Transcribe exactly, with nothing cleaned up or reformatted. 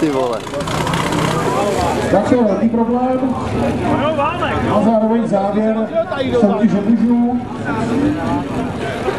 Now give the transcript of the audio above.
ty vole. Tak to je velký problém. A zároveň závěr soutěže mužů.